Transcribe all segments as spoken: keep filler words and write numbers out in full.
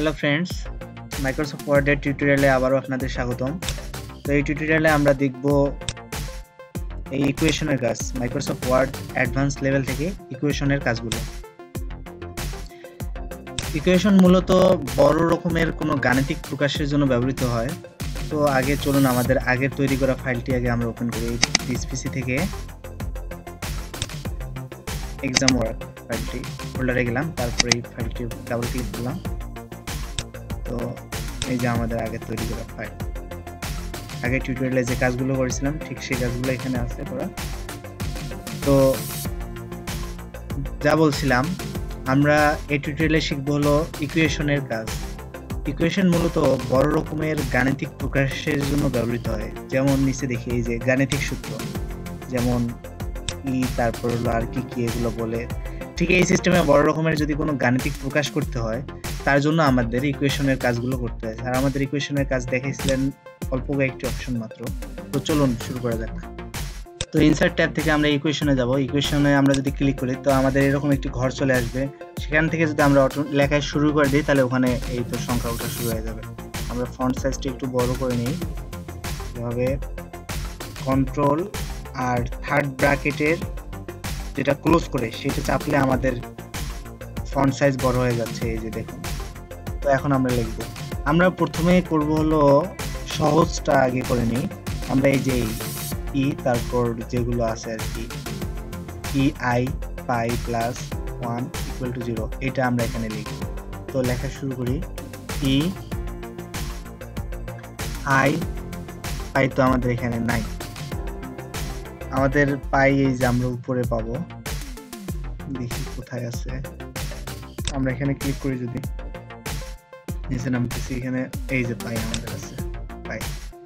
Hello friends, Microsoft ওয়ার্ডের টিউটোরিয়ালে আবারও আপনাদের স্বাগতম। তো এই টিউটোরিয়ালে আমরা দেখব এই ইকুয়েশনের কাজ, মাইক্রোসফট ওয়ার্ড অ্যাডভান্স লেভেল থেকে ইকুয়েশনের কাজগুলো। ইকুয়েশন মূলত বড় রকমের কোনো গাণিতিক প্রকাশের জন্য ব্যবহৃত হয়। তো আগে চলুন আমাদের আগের তৈরি করা ফাইলটি আগে আমরা ওপেন করি। দিস পিসি থেকে এক্সাম ওয়ার্ক ফাইলটি ফোল্ডারে গেলাম, তারপরে এই ফাইলটি ডাবল ক্লিক করলাম। তো এই যে আমাদের আগে তৈরি করা ফাইল, আগে টিউটোরিয়ালে যে কাজগুলো করেছিলাম ঠিক সেই কাজগুলো এখানে আছে করা। তো যা বলছিলাম, আমরা এই টিউটোরিয়ালে শিখবো হলো ইকুয়েশনের কাজ। ইকুয়েশন মূলত বড় রকমের গাণিতিক প্রকাশের জন্য ব্যবহৃত হয়। যেমন নিচে দেখি এই যে গাণিতিক সূত্র, যেমন ই তারপর হলো আর কি কি এগুলো বলে। ঠিক এই সিস্টেমে বড় রকমের যদি কোনো গাণিতিক প্রকাশ করতে হয় তার জন্য আমাদের ইকুয়েশনের কাজগুলো করতে হয়। আর আমাদের ইকুয়েশনের কাজ দেখাইছিলেন অল্প কয়েকটি অপশন মাত্র। তো চলুন শুরু করা যাক। তো ইনসার্ট ট্যাব থেকে আমরা ইকুয়েশনে যাব। ইকুয়েশনে আমরা যদি ক্লিক করি তো আমাদের এরকম একটি ঘর চলে আসবে। সেখান থেকে যদি আমরা লেখায় শুরু করে দিই তাহলে ওখানে এই তো সংখ্যা ওঠা শুরু হয়ে যাবে। আমরা ফন্ট সাইজটি একটু বড় করে নিই, এভাবে কন্ট্রোল আর থার্ড ব্র্যাকেটের যেটা ক্লোজ করে সেটা চাপলে আমাদের ফন্ট সাইজ বড় হয়ে যাচ্ছে, এই যে দেখুন। তো এখন আমরা লিখব, আমরা প্রথমে করব হলো সহজটা আগে করে নিই। আমরা এই যে ই তারপর যেগুলো আছে আর কি, e i pi plus one equal to zero, এটা আমরা এখানে লিখব। তো লেখা শুরু করি। ই আই পাই তো আমাদের এখানে নাই, আমাদের পাই এই যে আমরা উপরে পাবো, দেখি কোথায় আছে। আমরা এখানে ক্লিক করি, যদি নিচে নামতেছি, এখানে এই যে পাই আমাদের আছে, pi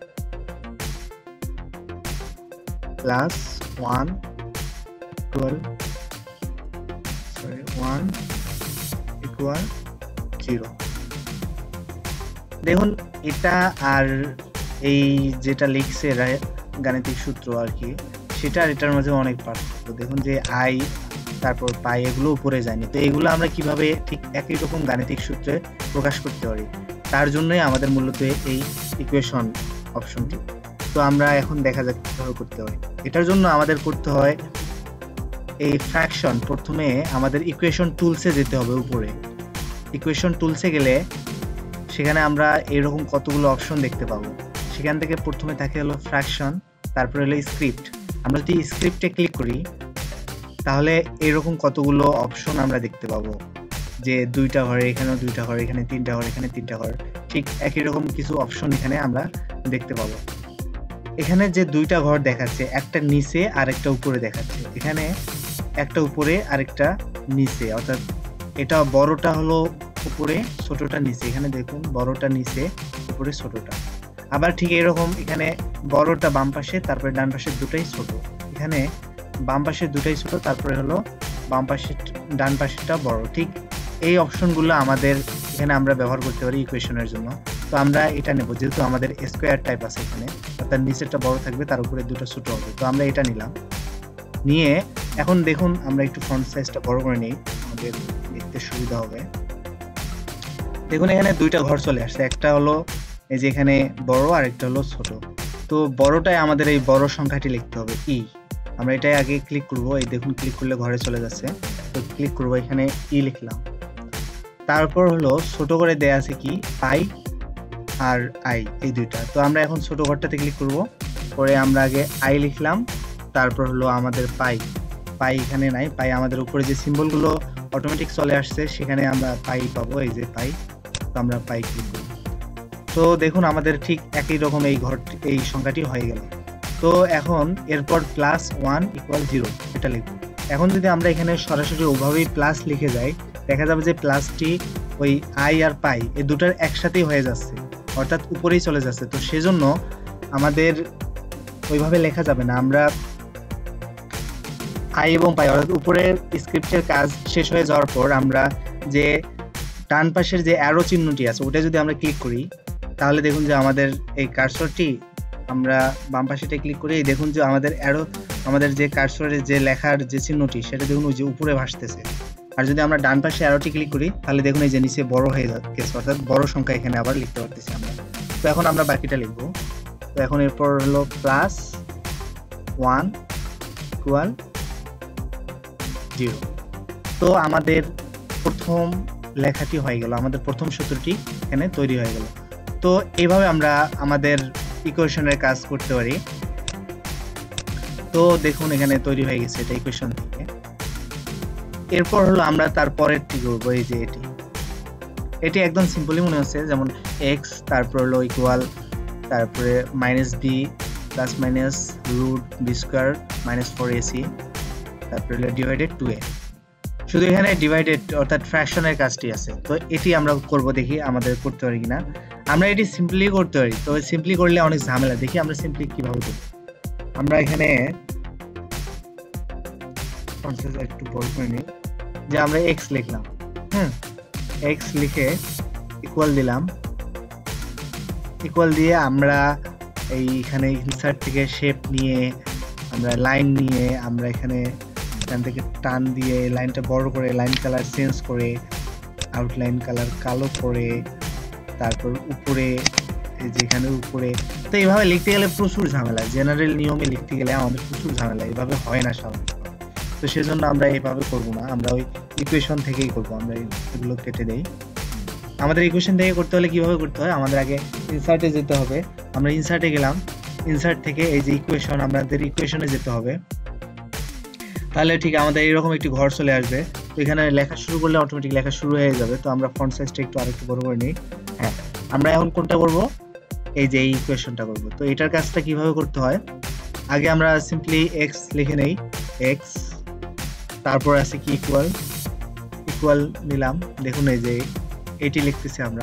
plus one equal sorry one equal zero. দেখুন এটা আর এই যেটা লিখছে গাণিতিক সূত্র আর কি, সেটা আর এটার মাঝে অনেক পার্থক্য। দেখুন যে আই তারপর পাই এগুলো উপরে যায়নি। তো এগুলো আমরা কিভাবে ঠিক একই রকম গাণিতিক সূত্রে প্রকাশ করতে পারি, তার জন্যই আমাদের মূলত এই ইকুয়েশন অপশনটি। তো আমরা এখন দেখা যাক কিভাবে করতে হয়। এটার জন্য আমাদের করতে হয় এই ফ্র্যাকশন। প্রথমে আমাদের ইকুয়েশন টুলসে যেতে হবে। উপরে ইকুয়েশন টুলসে গেলে সেখানে আমরা এরকম কতগুলো অপশন দেখতে পাবো। সেখান থেকে প্রথমে থাকে হলো ফ্র্যাকশন, তারপরে হলো স্ক্রিপ্ট। আমরা যদি স্ক্রিপ্টে ক্লিক করি তাহলে এরকম কতগুলো অপশন আমরা দেখতে পাবো, যে দুইটা ঘরে এখানেও দুইটা ঘর, এখানে তিনটা ঘর, এখানে তিনটা ঘর, ঠিক একই রকম কিছু অপশন এখানে আমরা দেখতে পাবো। এখানে যে দুইটা ঘর দেখাচ্ছে, একটা নিচে আর একটা উপরে দেখাচ্ছে। এখানে একটা উপরে আরেকটা নিচে, অর্থাৎ এটা বড়টা হলো উপরে, ছোটটা নিচে। এখানে দেখুন বড়টা নিচে, উপরে ছোটটা। আবার ঠিক এরকম এখানে বড়টা বাম পাশে, তারপরে ডান পাশের দুটাই ছোট। এখানে বাম পাশের দুটাই ছোট, তারপরে হলো বাম পাশের ডান পাশেরটা বড়। ঠিক এই অপশনগুলো আমাদের এখানে আমরা ব্যবহার করতে পারি ইকুয়েশনের জন্য। তো আমরা এটা নেব, যেহেতু আমাদের স্কোয়ার টাইপ আছে এখানে, অর্থাৎ নিচেরটা বড় থাকবে, তার উপরে দুটো ছোট হবে। তো আমরা এটা নিলাম, নিয়ে এখন দেখুন আমরা একটু ফন্ট সাইজটা বড় করে নিই, আমাদের দেখতে সুবিধা হবে। দেখুন এখানে দুইটা ঘর চলে আসছে, একটা হলো এই যে এখানে বড় আর একটা হলো ছোট। তো বড়টায় আমাদের এই বড় সংখ্যাটি লিখতে হবে ই। আমরা এটাই আগে ক্লিক করব, এই দেখুন ক্লিক করলে ঘরে চলে যাচ্ছে। তো ক্লিক করব, এখানে ই লিখলাম। তারপর হলো ছোট করে দেয়া আছে কি পাই আর আই, এই দুইটা। তো আমরা এখন ছোট ঘরটাতে ক্লিক করব, পরে আমরা আগে আই লিখলাম, তারপর হলো আমাদের পাই। পাই এখানে নাই, পাই আমাদের উপরে যে সিম্বলগুলো অটোমেটিক চলে আসছে সেখানে আমরা পাই পাবো, এই যে পাই। তো আমরা পাই ক্লিক করব। তো দেখুন আমাদের ঠিক একই রকম এই ঘর এই সংখ্যাটি হয়ে গেল। তো এখন এরপর প্লাস ওয়ান ইকুয়াল জিরো এটা লিখব। এখন যদি আমরা এখানে সরাসরি ওভাবেই প্লাস লিখে যাই, দেখা যাবে যে প্লাসটি ওই আই আর পাই এই দুটার একসাথেই হয়ে যাচ্ছে, অর্থাৎ উপরেই চলে যাচ্ছে। তো সেজন্য আমাদের ওইভাবে লেখা যাবে না। আমরা আই এবং পাই অর্থাৎ উপরের স্ক্রিপ্টের কাজ শেষ হয়ে যাওয়ার পর আমরা যে ডান পাশের যে অ্যারো চিহ্নটি আছে ওটা যদি আমরা ক্লিক করি তাহলে দেখুন যে আমাদের এই কার্সরটি, আমরা বাম পাশেটা ক্লিক করি, দেখুন যে আমাদের অ্যারো, আমাদের যে কার্সরের যে লেখার যে চিহ্নটি সেটা দেখুন ওই যে উপরে ভাসতেছে। আর যদি আমরা ডান পাশে অ্যারোটি ক্লিক করি তাহলে দেখুন এই যে নিচে বড় হয়ে গেছে, অর্থাৎ বড় সংখ্যা এখানে আবার লিখতে পারতেছি আমরা। তো এখন আমরা বাকিটা লিখবো। তো এখন এরপর হলো প্লাস ওয়ান ইকুয়াল জিরো। তো আমাদের প্রথম লেখাটি হয়ে গেল, আমাদের প্রথম সূত্রটি এখানে তৈরি হয়ে গেল। তো এইভাবে আমরা আমাদের ইকুয়েশনের কাজ করতে পারি। তো দেখুন এখানে তৈরি হয়ে গেছে এটা ইকুয়েশন থেকে। এরপর হলো আমরা তারপরেরটি করবো, এই যে এটি এটি একদম সিম্পলি মনে হচ্ছে, যেমন এক্স তারপর হলো ইকুয়াল তারপরে minus b plus minus root b square minus four a c তারপরে হলো ডিভাইডেড টু এ। শুধু এখানে ডিভাইডেড অর্থাৎ ফ্র্যাকশনের কাজটি আছে। তো এটি আমরা করব, দেখি আমাদের করতে পারি কিনা। আমরা এটি সিম্পলি করতে পারি, তো সিম্পলি করলে অনেক ঝামেলা। দেখি আমরা সিম্পলি কিভাবে করব। আমরা এখানে একটু বড় করে নিই, যে আমরা এক্স লিখলাম, হুম এক্স লিখে ইকুয়াল দিলাম, ইকুয়াল দিয়ে আমরা এইখানে ইনসার্ট থেকে শেপ নিয়ে আমরা লাইন নিয়ে আমরা এখানে এখান থেকে টান দিয়ে লাইনটা বড় করে লাইন কালার চেঞ্জ করে আউটলাইন কালার কালো করে তারপর উপরে যেখানে উপরে। তো এইভাবে লিখতে গেলে প্রচুর ঝামেলা, জেনারেল নিয়মে লিখতে গেলে আমাদের প্রচুর ঝামেলা, এইভাবে হয় না স্বাভাবিক। তো সেজন্য আমরা এইভাবে করব না, আমরা ওই ইকুয়েশন থেকেই করব। আমরা এগুলো কেটে দেই। আমাদের ইকুয়েশন থেকে করতে হলে কিভাবে করতে হয়, আমাদের আগে ইনসার্টে যেতে হবে। আমরা ইনসার্টে গেলাম, ইনসার্ট থেকে এই যে ইকুয়েশন, আমাদের ইকুয়েশনে যেতে হবে। তাহলে ঠিক আমাদের এরকম একটি ঘর চলে আসবে। তো এখানে লেখা শুরু করলে অটোমেটিক লেখা শুরু হয়ে যাবে। তো আমরা ফন্ট সাইজটা একটু আরেকটু বড় করে নিই। হ্যাঁ, আমরা এখন কোনটা করব, এই যে এই ইকুয়েশনটা করব। তো এটার কাজটা কিভাবে করতে হয়, আগে আমরা সিম্পলি এক্স লিখে নেই, এক্স তারপর আছে কি ইকুয়াল, ইকুয়াল নিলাম। দেখুন এই যে এটি লিখতেছি আমরা।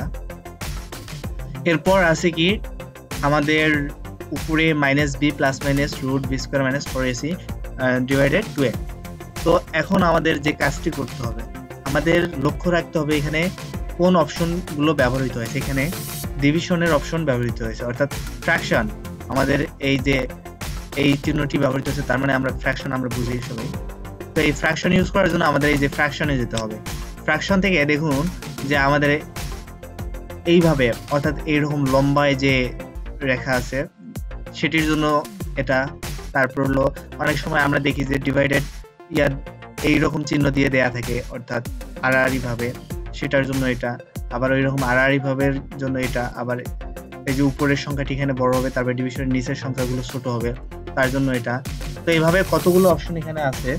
এরপর আছে কি আমাদের উপরে minus b plus minus root b square minus four a c divided two a. তো এখন আমাদের যে কাজটি করতে হবে, আমাদের লক্ষ্য রাখতে হবে এখানে কোন অপশনগুলো ব্যবহৃত হয়েছে। এখানে ডিভিশনের অপশন ব্যবহৃত হয়েছে, অর্থাৎ ফ্র্যাকশন। আমাদের এই যে এই চিহ্নটি ব্যবহৃত হয়েছে, তার মানে আমরা ফ্র্যাকশন আমরা বুঝি সবাই। তো এই ফ্র্যাকশন ইউজ করার জন্য আমাদের এই যে ফ্র্যাকশনে যেতে হবে। ফ্র্যাকশন থেকে দেখুন যে আমাদের এইভাবে অর্থাৎ এইরকম লম্বায় যে রেখা আছে সেটির জন্য এটা। তারপর হলো অনেক সময় আমরা দেখি যে ডিভাইডেড ইয়া এইরকম চিহ্ন দিয়ে দেয়া থাকে, অর্থাৎ আড়াআড়ি ভাবে, সেটার জন্য এটা। আবার ওই রকম আড়াআড়ি ভাবের জন্য এটা। আবার এই যে উপরের সংখ্যাটি এখানে বড় হবে, তারপরে ডিভিশনের নিচের সংখ্যাগুলো ছোট হবে, তার জন্য এটা। তো এইভাবে কতগুলো অপশন এখানে আছে।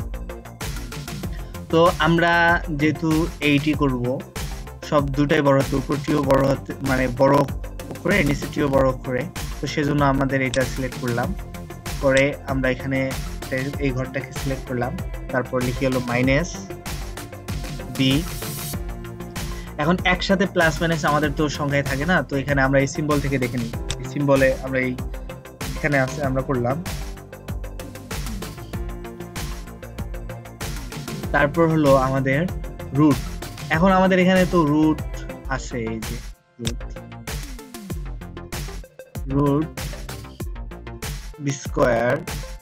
তো আমরা যেহেতু এইটি করব, সব দুটাই বড় হতে, উপরটিও বড় হতে মানে বড় করে নিচেরটিও বড় করে। তো সেজন্য আমাদের এটা সিলেক্ট করলাম, করে আমরা এখানে এই ঘরটাকে সিলেক্ট করলাম। তারপর লিখে হলো মাইনাস বি। এখন একসাথে প্লাস মাইনাস আমাদের তো সংখ্যায় থাকে না, তো এখানে আমরা এই সিম্বল থেকে দেখে নিই। এই সিম্বলে আমরা এই এখানে আছে আমরা করলাম। তারপর হলো আমাদের রুট। এখন আমাদের এখানে তো রুট আছে, এই যে রুট রুট বি স্কোয়ার।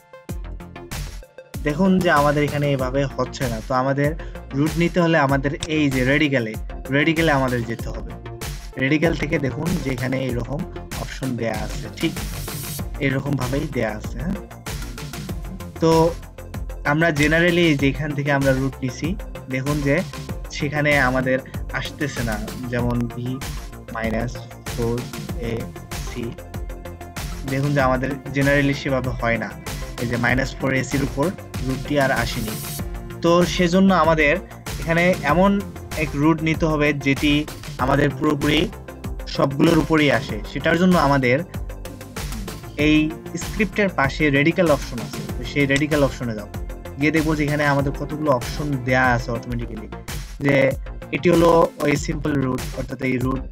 দেখুন যে আমাদের এখানে এভাবে হচ্ছে না। তো আমাদের রুট নিতে হলে আমাদের এই যে রেডিক্যালে রেডিক্যালে আমাদের যেতে হবে। রেডিক্যাল থেকে দেখুন যে এখানে এইরকম অপশন দেয়া আছে, ঠিক এরকম ভাবেই দেয়া আছে। হ্যাঁ, তো আমরা জেনারেলি যেখান থেকে আমরা রুট নিছি, দেখুন যে সেখানে আমাদের আসতেছে না, যেমন b minus four a c. দেখুন যে আমাদের জেনারেলি সেভাবে হয় না, এই যে মাইনাস ফোর এসির উপর রুটটি আর আসেনি। তো সেজন্য আমাদের এখানে এমন এক রুট নিতে হবে যেটি আমাদের পুরোপুরি সবগুলোর উপরেই আসে। সেটার জন্য আমাদের এই স্ক্রিপ্টের পাশে রেডিক্যাল অপশন আছে, সেই রেডিক্যাল অপশনে যাও, গিয়ে দেখবো যে এখানে আমাদের কতগুলো অপশন দেয়া আছে অটোমেটিক্যালি। যে এটি হলো ওই সিম্পল রুট, অর্থাৎ এই রুট,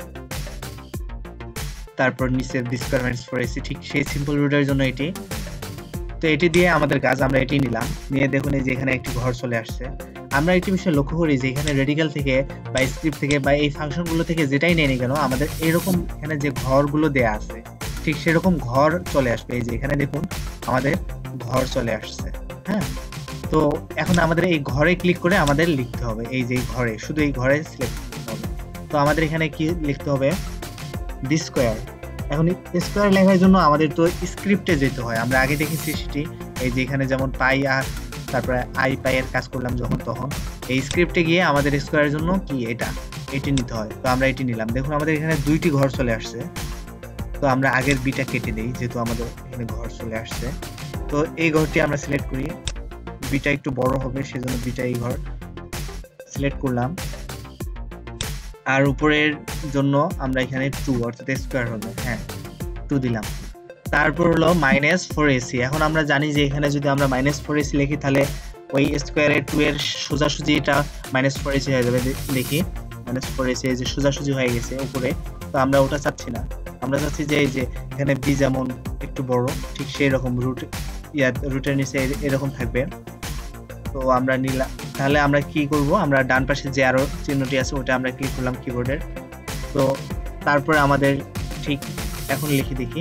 তারপর নিচে b square minus four a c, ঠিক সেই সিম্পল রুটের জন্য এটি। তো এটি দিয়ে আমাদের কাজ, আমরা এটি নিলাম, নিয়ে দেখুন এই যে এখানে একটি ঘর চলে আসছে। আমরা একটি বিষয় লক্ষ্য করি যে এখানে রেডিক্যাল থেকে বা স্ক্রিপ্ট থেকে বা এই ফাংশনগুলো থেকে যেটাই নেই না কেন, আমাদের এরকম এখানে যে ঘরগুলো দেয়া আছে ঠিক সেরকম ঘর চলে আসবে। এই যে এখানে দেখুন আমাদের ঘর চলে আসছে। হ্যাঁ, তো এখন আমাদের এই ঘরে ক্লিক করে আমাদের লিখতে হবে, এই যে ঘরে, শুধু এই ঘরে সিলেক্ট করতে হবে। তো আমাদের এখানে কি লিখতে হবে, বি স্কোয়ার। এখন স্কোয়ার লেখার জন্য আমাদের তো স্ক্রিপ্টে যেতে হয়, আমরা আগে দেখেছি সেটি। এই যে এখানে যেমন পাই আর তারপরে আই পাই এর কাজ করলাম যখন, তখন এই স্ক্রিপ্টে গিয়ে আমাদের স্কোয়ারের জন্য কি এটা এটি নিতে হয়। তো আমরা এটি নিলাম। দেখুন আমাদের এখানে দুইটি ঘর চলে আসছে। তো আমরা আগের বিটা কেটে দেই, যেহেতু আমাদের এখানে ঘর চলে আসছে। তো এই ঘরটি আমরা সিলেক্ট করি, বিটা একটু বড় হবে সেজন্য বিটা এই ঘর সিলেক্ট করলাম। আর উপরের জন্য আমরা এখানে টু অর্থাৎ স্কোয়ার হবে, হ্যাঁ টু দিলাম। তারপর হলো মাইনাস ফোর এসি। এখন আমরা জানি যে এখানে যদি আমরা মাইনাস ফোর এসি লিখি তাহলে ওই স্কোয়ারের টু এর সোজাসুজি এটা মাইনাস ফোর এসি হয়ে যাবে। দেখি মাইনাস ফোর এসি যে সোজাসুজি হয়ে গেছে উপরে। তো আমরা ওটা চাচ্ছি না, আমরা চাচ্ছি যে এই যে এখানে বি যেমন একটু বড় ঠিক সেই রকম রুট ইয়া রুটের নিচে এরকম থাকবে। তো আমরা নিলাম। তাহলে আমরা কি করব, আমরা ডান পাশে যে আরো চিহ্নটি আছে ওটা আমরা ক্লিক করলাম কিবোর্ডের। তো তারপরে আমাদের ঠিক এখন লিখি দেখি,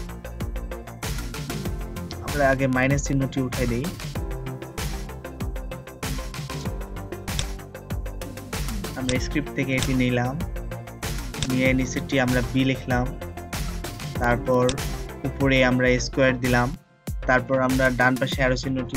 আমরা আগে মাইনাস চিহ্নটি উঠাই দেই। আমরা স্ক্রিপ্ট থেকে এটি নিলাম, নিয়ে নিচেরটি আমরা বি লিখলাম, তারপর উপরে আমরা স্কোয়ার দিলাম, তারপর আমরা ডান পাশে আরো চিহ্নটি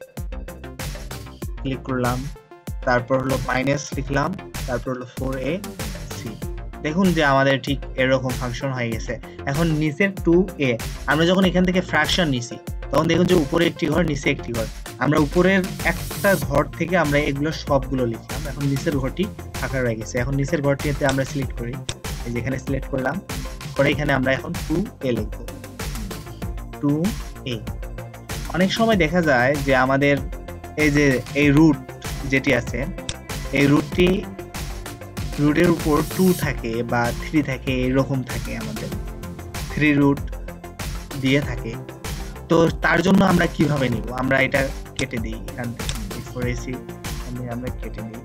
ক্লিক করলাম, তারপর হলো মাইনাস লিখলাম, তারপর হলো ফোর এ সি। দেখুন যে আমাদের ঠিক এরকম ফাংশন হয়ে গেছে। এখন নিচের টু এ আমরা যখন এখান থেকে ফ্র্যাকশন নিছি তখন দেখুন যে উপরে একটি ঘর নিচে একটি ঘর, আমরা উপরের একটা ঘর থেকে আমরা এগুলো সবগুলো লিখলাম। এখন নিচের ঘরটি ফাঁকা রয়ে গেছে। এখন নিচের ঘরটিতে আমরা সিলেক্ট করি, এই যে এখানে সিলেক্ট করলাম, করে এখানে আমরা এখন টু এ লিখব, টু এ। অনেক সময় দেখা যায় যে আমাদের এই যে এই রুট যেটি আছে এই রুটটি রুটের উপর টু থাকে বা থ্রি থাকে, এরকম থাকে, আমাদের থ্রি রুট দিয়ে থাকে। তো তার জন্য আমরা কিভাবে নিব, আমরা এটা কেটে দিই এখান থেকে ফোর এসি আমরা কেটে দিই।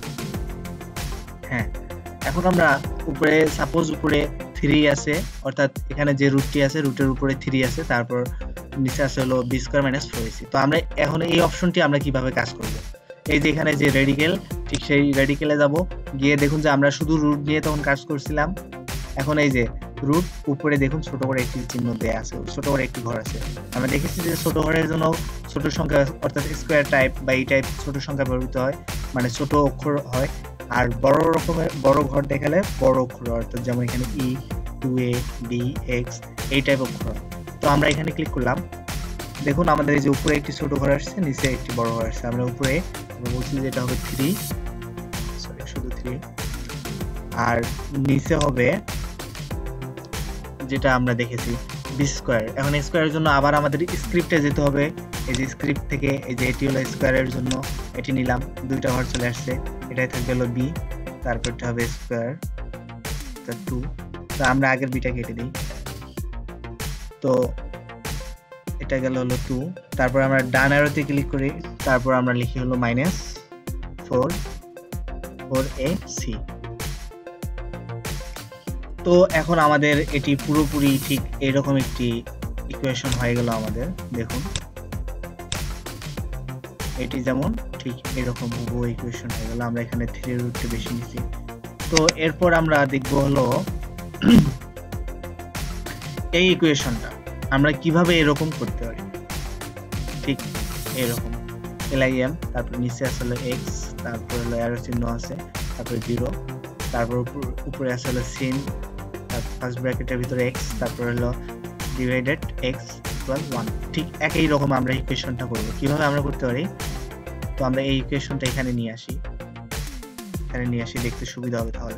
হ্যাঁ এখন আমরা উপরে সাপোজ উপরে থ্রি আছে, অর্থাৎ এখানে যে রুটটি আছে রুটের উপরে থ্রি আছে, তারপর নিচে আছে হলো b square minus four a c. তো আমরা এখন এই অপশনটি আমরা কিভাবে কাজ করব, এই যে এখানে যে রেডিকেল, ঠিক সেই রেডিকেলে যাব, গিয়ে দেখুন যে আমরা শুধু রুট নিয়ে তখন কাজ করছিলাম। এখন এই যে রুট উপরে দেখুন ছোট করে একটি চিহ্ন দেয়া আছে, ছোট করে একটি ঘর আছে। আমরা দেখেছি যে ছোট ঘরের জন্য ছোট সংখ্যা অর্থাৎ স্কোয়ার টাইপ বা এই টাইপ ছোট সংখ্যা ব্যবহৃত হয়, মানে ছোট অক্ষর হয়। আর বড় রকমের বড় ঘর দেখালে বড় অক্ষর, অর্থাৎ যেমন এখানে e, two a, b, x এই টাইপ অক্ষর। তো আমরা এখানে ক্লিক করলাম, দেখুন আমাদের এই যে উপরে একটি ছোট ঘর আসছে, নিচে একটি বড় ঘর আসছে। আমরা উপরে বলছি যে এটা হবে থ্রি, সরি শুধু থ্রি, আর নিচে হবে যেটা আমরা দেখেছি বি স্কোয়ার। এখন স্কোয়ারের জন্য আবার আমাদের স্ক্রিপ্টে যেতে হবে, এই যে স্ক্রিপ্ট থেকে এই যে এটি হলো স্কোয়ারের জন্য, এটি নিলাম, দুইটা ঘর চলে আসছে, এটাই থাকবে হলো বি, তারপরটা হবে স্কোয়ার টু। তো আমরা আগের বিটা কেটে দিই, তো এটা গেল হলো টু। তারপর আমরা ডান অ্যারোতে ক্লিক করি, তারপর আমরা লিখি হলো minus four four a c. তো এখন আমাদের এটি পুরোপুরি ঠিক এরকম একটি ইকুয়েশন হয়ে গেল আমাদের। দেখুন এটি যেমন ঠিক এরকম হুবহু ইকুয়েশন হয়ে গেল। আমরা এখানে থ্রি রুটটা বেশি নিছি। তো এরপর আমরা দেখব হলো এই ইকুয়েশনটা আমরা কিভাবে এরকম করতে পারি, ঠিক এরকম এলআইএম, তারপর নিচে আসলে এক্স, তারপর হলো অ্যারো চিহ্ন আছে, তারপর জিরো, তারপর উপরে আসলে সিন, ফার্স্ট ব্র্যাকেটের ভিতরে এক্স, তারপর হলো ডিভাইডেড এক্স ইকুয়াল ওয়ান। ঠিক একই রকম আমরা ইকুয়েশনটা করব। কিভাবে আমরা করতে পারি, তো আমরা এই ইকুয়েশনটা এখানে নিয়ে আসি, এখানে নিয়ে আসি দেখতে সুবিধা হবে। তাহলে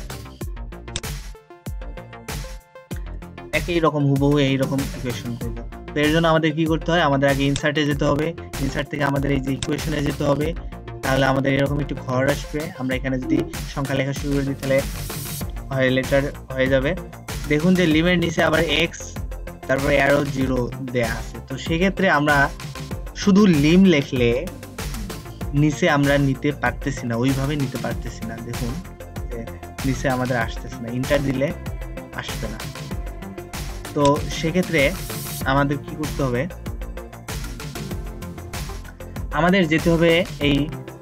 একই রকম হুবহু এই রকম ইকুয়েশন করব। তো এর জন্য আমাদের কি করতে হয়, আমাদের আগে ইনসার্টে যেতে হবে, ইনসার্ট থেকে আমাদের এই যে ইকুয়েশনে যেতে হবে। তাহলে আমাদের এরকম একটু ঘর আসবে। আমরা এখানে যদি সংখ্যা লেখা শুরু করে দিই তাহলে হয় লেটার হয়ে যাবে। দেখুন যে লিমের নিচে আবার এক্স, তারপরে অ্যারো জিরো দেয়া আছে। তো সেক্ষেত্রে আমরা শুধু লিম লিখলে নিচে আমরা নিতে পারতেছি না, ওইভাবে নিতে পারতেছি না। দেখুন যে নিচে আমাদের আসতেছে না, ইন্টার দিলে আসবে না। তো সেক্ষেত্রে আমাদের কি করতে হবে, আমাদের যেতে হবে এই,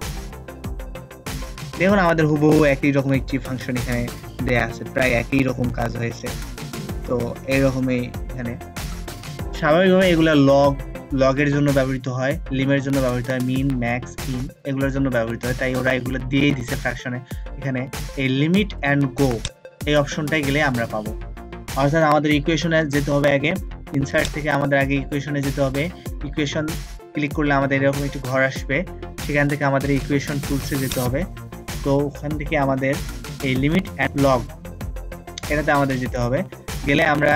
দেখুন আমাদের হুবহু একই রকম একটি ফাংশন এখানে দেয়া আছে, প্রায় একই রকম কাজ হয়েছে। তো এইরকমই এখানে স্বাভাবিকভাবে এগুলা লগ লগের জন্য ব্যবহৃত হয়, লিমের জন্য ব্যবহৃত হয়, মিন, ম্যাক্স, ইন এগুলোর জন্য ব্যবহৃত হয়, তাই ওরা এগুলো দিয়েই দিছে ফ্র্যাকশনে। এখানে এই লিমিট অ্যান্ড গো এই অপশনটাই গেলে আমরা পাবো, অর্থাৎ আমাদের ইকুয়েশনে যেতে হবে আগে, ইনসার্ট থেকে আমাদের আগে ইকুয়েশনে যেতে হবে। ইকুয়েশন ক্লিক করলে আমাদের এরকম একটি ঘর আসবে, সেখান থেকে আমাদের ইকুয়েশন টুলসে যেতে হবে। তো ওখান থেকে আমাদের এই লিমিট অ্যান্ড লগ এটাতে আমাদের যেতে হবে। গেলে আমরা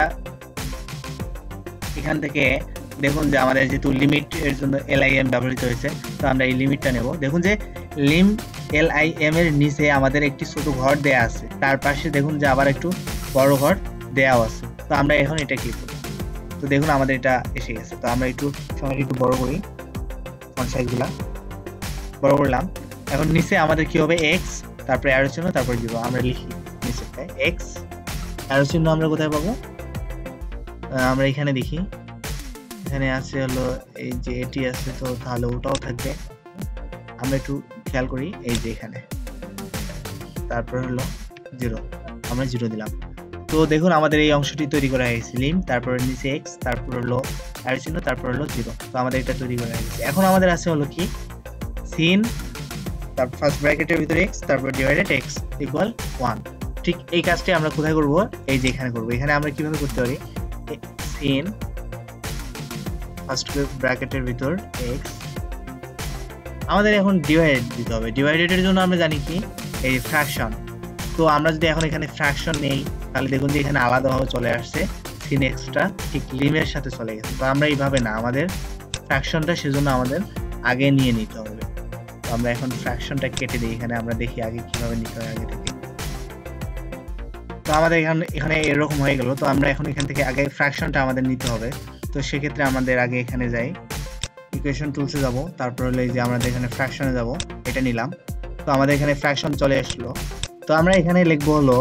এখান থেকে দেখুন যে আমাদের যেহেতু লিমিট এর জন্য এল আই এম ব্যবহৃত হয়েছে, তো আমরা এই লিমিটটা নেব। দেখুন যে লিম এল আই এম এর নিচে আমাদের একটি ছোট ঘর দেয়া আছে, তার পাশে দেখুন যে আবার একটু বড় ঘর দেওয়া আছে। তো আমরা এখন এটা ক্লিক করব, তো দেখুন আমাদের এটা এসে গেছে। তো আমরা একটু সময় একটু বড় করি, ফন্ট সাইজগুলা বড় করলাম। এখন নিচে আমাদের কি হবে, এক্স তারপরে অ্যারো চিহ্ন তারপর জিরো আমরা লিখি নিচেটায় এক্স, অ্যারো চিহ্ন আমরা কোথায় পাবো, আমরা এখানে দেখি, এখানে আছে হলো এই যে এটি আছে, তো তাহলে ওটাও থাকবে। আমরা একটু খেয়াল করি, এই যে এখানে তারপর হলো জিরো, আমরা জিরো দিলাম। তো দেখুন আমাদের এই অংশটি তৈরি করা হয়েছে, লিম তারপর নিচে এক্স তারপর হলো অ্যারো চিহ্ন তারপর হলো জিরো। তো আমাদের এটা তৈরি করা হয়েছে। এখন আমাদের আছে হলো কি সিন, তারপর ফার্স্ট ব্র্যাকেটের ভিতরে এক্স তারপর ডিভাইডেড এক্স ইকুয়াল ওয়ান। ঠিক এই কাজটি আমরা কোথায় করব, এই যে এখানে করব। এখানে আমরা কিভাবে করতে পারি, সিন ফার্স্ট ব্র্যাকেটের ভিতর এক্স, আমাদের এখন ডিভাইড দিতে হবে। ডিভাইডেডের জন্য আমরা জানি কি এই ফ্র্যাকশন। তো আমরা যদি এখন এখানে ফ্র্যাকশন নেই, তাহলে দেখুন যে এখানে আলাদাভাবে চলে আসছে সিন এক্সটা ঠিক লিমের সাথে চলে গেছে। তো আমরা এইভাবে না, আমাদের ফ্র্যাকশনটা সেজন্য আমাদের আগে নিয়ে নিতে হবে। তো আমরা এখন ফ্র্যাকশনটা কেটে দিই, এখানে আমরা দেখি আগে কিভাবে নিতে হয় আগে থেকে। তো আমাদের এখানে এখানে এরকম হয়ে গেল। তো আমরা এখন এখান থেকে আগে ফ্র্যাকশনটা আমাদের নিতে হবে। তো সেক্ষেত্রে আমাদের আগে এখানে যাই, ইকুয়েশন টুলসে যাব, তারপর হলো এই যে আমাদের এখানে ফ্র্যাকশনে যাব, এটা নিলাম। তো আমাদের এখানে ফ্র্যাকশন চলে আসলো। তো আমরা এখানে লিখবো হলো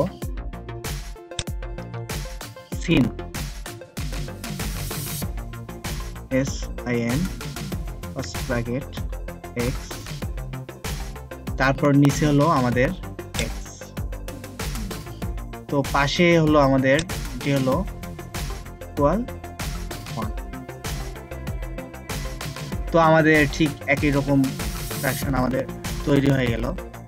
sin s i n first bracket x, তারপর নিচে হলো আমাদের এক্স, তো পাশে হলো আমাদের এটি হলো ইকুয়াল ওয়ান। তো আমাদের ঠিক একই রকম ফ্র্যাকশন আমাদের তৈরি হয়ে গেল।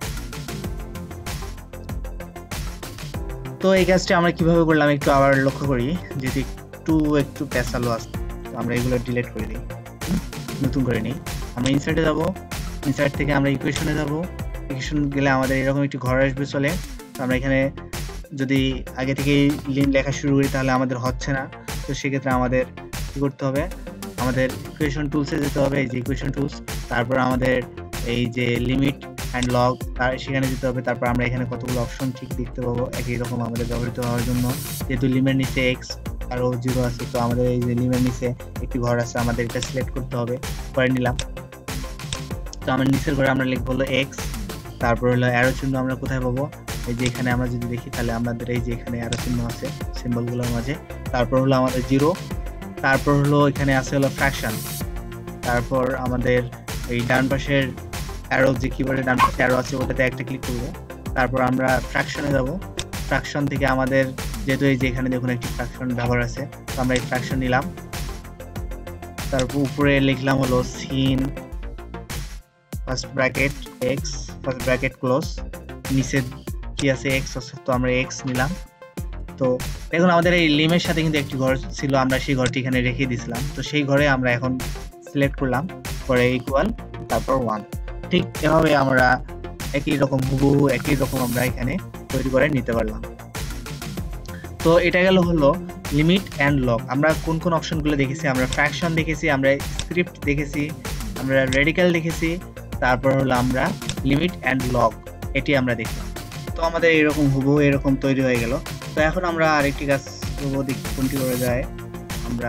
তো এই কাজটি আমরা কিভাবে করলাম একটু আবার লক্ষ্য করি, যদি একটু একটু প্যাসালো আসে, তো আমরা এগুলো ডিলিট করে দিই, নতুন করে নিই। আমরা ইনসার্টে যাব, ইনসার্ট থেকে আমরা ইকুয়েশনে যাব, ইকুয়েশন গেলে আমাদের এরকম একটি ঘর আসবে চলে। তো আমরা এখানে যদি আগে থেকেই লিম লেখা শুরু করি তাহলে আমাদের হচ্ছে না। তো সেক্ষেত্রে আমাদের কি করতে হবে, আমাদের ইকুয়েশন টুলসে যেতে হবে, এই যে ইকুয়েশন টুলস, তারপর আমাদের এই যে লিমিট অ্যান্ড লগ তার সেখানে যেতে হবে। তারপর আমরা এখানে কতগুলো অপশন ঠিক দেখতে পাবো একই রকম আমাদের ব্যবহৃত হওয়ার জন্য, যেহেতু লিমের নিচে এক্স আরও জিরো আছে। তো আমাদের এই যে লিমের নিচে একটি ঘর আছে, আমাদের এটা সিলেক্ট করতে হবে, করে নিলাম। তো আমার নিচের ঘরে আমরা লিখবো হলো এক্স, তারপর হলো অ্যারো চিহ্ন আমরা কোথায় পাবো, এই যে এখানে আমরা যদি দেখি তাহলে আমাদের এই যে এখানে অ্যারো চিহ্ন আছে সিম্বলগুলোর মাঝে, তারপর হলো আমাদের জিরো, তারপর হলো এখানে আছে হলো ফ্র্যাকশন, তারপর আমাদের এই ডান পাশের অ্যারো যে কিবোর্ডে ডান পাশে অ্যারো আছে ওটাতে একটা ক্লিক করব, তারপর আমরা ফ্র্যাকশনে যাব। ফ্র্যাকশন থেকে আমাদের যেহেতু এই যে এখানে দেখুন একটি ফ্র্যাকশন ব্যবহার আছে, তো আমরা এই ফ্র্যাকশন নিলাম। তারপর উপরে লিখলাম হলো sin first bracket x first bracket close, নিচে কি আছে এক্স আছে, তো আমরা এক্স নিলাম। তো দেখুন আমাদের এই লিমের সাথে কিন্তু একটি ঘর ছিল, আমরা সেই ঘরটি এখানে রেখে দিয়েছিলাম। তো সেই ঘরে আমরা এখন সিলেক্ট করলাম, পরে ইকুয়াল তারপর ওয়ান। ঠিক এভাবে আমরা একই রকম হুবহু একই রকম আমরা এখানে তৈরি করে নিতে পারলাম। তো এটা গেল হলো লিমিট অ্যান্ড লগ। আমরা কোন কোন অপশনগুলো দেখেছি, আমরা ফ্র্যাকশন দেখেছি, আমরা স্ক্রিপ্ট দেখেছি, আমরা রেডিক্যাল দেখেছি, তারপর হলো আমরা লিমিট অ্যান্ড লগ এটি আমরা দেখলাম। তো আমাদের এরকম হুবহু এরকম তৈরি হয়ে গেল। তো এখন আমরা আরেকটি কাজ করবো, দেখি কোনটি করা যায়। আমরা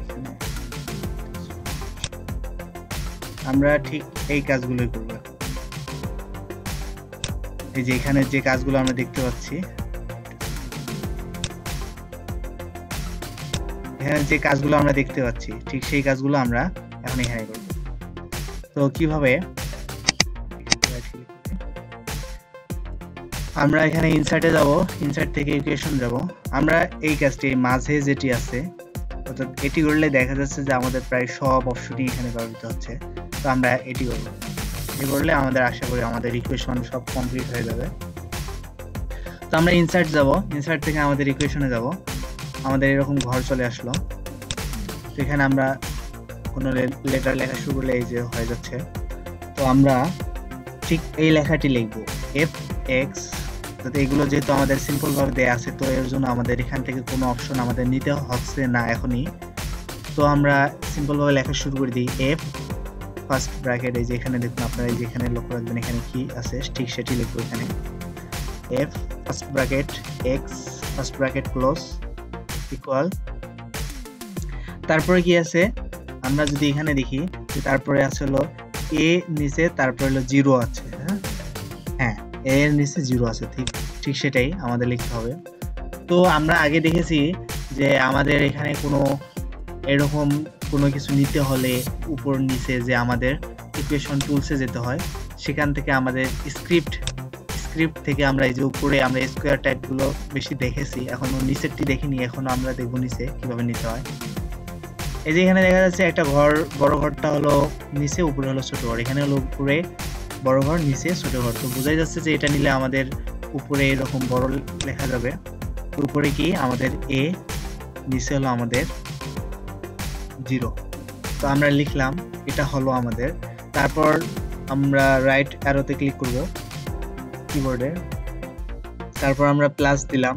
আমরা ঠিক এই কাজগুলোই করবো। এই যে এখানে যে কাজগুলো আমরা দেখতে পাচ্ছি, এখানে যে কাজগুলো আমরা দেখতে পাচ্ছি ঠিক সেই কাজগুলো আমরা এখন এখানে করব। তো কিভাবে আমরা এখানে ইনসার্টে যাব, ইনসার্ট থেকে ইকুয়েশন যাব। আমরা এই কাজটি মাঝে যেটি আছে অর্থাৎ এটি করলে দেখা যাচ্ছে যে আমাদের প্রায় সব অপশনই এখানে ব্যবহৃত হচ্ছে। তো আমরা এটি করব, এটি করলে আমাদের আশা করি আমাদের ইকুয়েশন সব কমপ্লিট হয়ে যাবে। তো আমরা ইনসার্ট যাব, ইনসার্ট থেকে আমাদের ইকুয়েশনে যাব। আমাদের এরকম ঘর চলে আসলো। তো এখানে আমরা কোনো লেটার লেখা শুরু করলে এই যে হয়ে যাচ্ছে। তো আমরা ঠিক এই লেখাটি লিখব এফ এক্স। তো এগুলো যেহেতু আমাদের সিম্পল ভাবে দেয়া আছে, তো এর জন্য আমাদের এখান থেকে কোনো অপশন আমাদের নিতে হচ্ছে না এখনই। তো আমরা সিম্পল ভাবে লেখা শুরু করে দিই এফ ফার্স্ট ব্র্যাকেট, এই যে এখানে দেখুন আপনারা এই যে এখানে লক্ষ্য রাখবেন এখানে কি আছে ঠিক সেটি লিখবো এখানে f first bracket x first bracket close equal, তারপরে কি আছে আমরা যদি এখানে দেখি যে তারপরে আছে হলো এ নিচে, তারপরে হলো জিরো আছে। হ্যাঁ হ্যাঁ এ এর নিচে জিরো আছে, ঠিক ঠিক সেটাই আমাদের লিখতে হবে। তো আমরা আগে দেখেছি যে আমাদের এখানে কোনো এরকম কোনো কিছু নিতে হলে উপর নিচে যে আমাদের ইকুয়েশন টুলসে যেতে হয়, সেখান থেকে আমাদের স্ক্রিপ্ট স্ক্রিপ্ট থেকে আমরা এই যে উপরে আমরা স্কোয়ার টাইপগুলো বেশি দেখেছি, এখনো নিচেরটি দেখিনি, এখনো আমরা দেখবো নিচে কিভাবে নিতে হয়। এই যে এখানে দেখা যাচ্ছে একটা ঘর, বড় ঘরটা হলো নিচে, উপরে হলো ছোট ঘর। এখানে হলো উপরে বড় ঘর, নিচে ছোট ঘর। তো বোঝাই যাচ্ছে যে এটা নিলে আমাদের উপরে এরকম বড় লেখা যাবে, উপরে কি আমাদের এ, নিচে হলো আমাদের জিরো। তো আমরা লিখলাম এটা হলো আমাদের। তারপর আমরা রাইট অ্যারোতে ক্লিক করব কিবোর্ডে, তারপর আমরা প্লাস দিলাম।